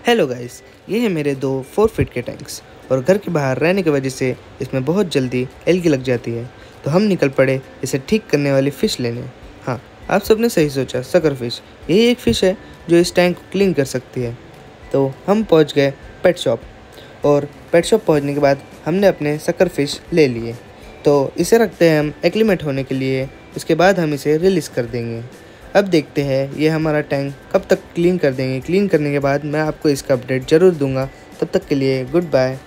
Hello guys, ये है मेरे 2 4 फीट के टैंक्स और घर के बाहर रहने की वजह से इसमें बहुत जल्दी एलगी लग जाती है। तो हम निकल पड़े इसे ठीक करने वाली फ़िश लेने। हाँ, आप सबने सही सोचा, सकर फ़िश। यही एक फ़िश है जो इस टैंक को क्लीन कर सकती है। तो हम पहुंच गए पेट शॉप और पेट शॉप पहुंचने के बाद हमने अपने सकर फ़िश ले लिए। तो इसे रखते हैं हम एक्लिमेट होने के लिए, उसके बाद हम इसे रिलीज़ कर देंगे। अब देखते हैं ये हमारा टैंक कब तक क्लीन कर देंगे। क्लीन करने के बाद मैं आपको इसका अपडेट ज़रूर दूंगा। तब तक के लिए गुड बाय।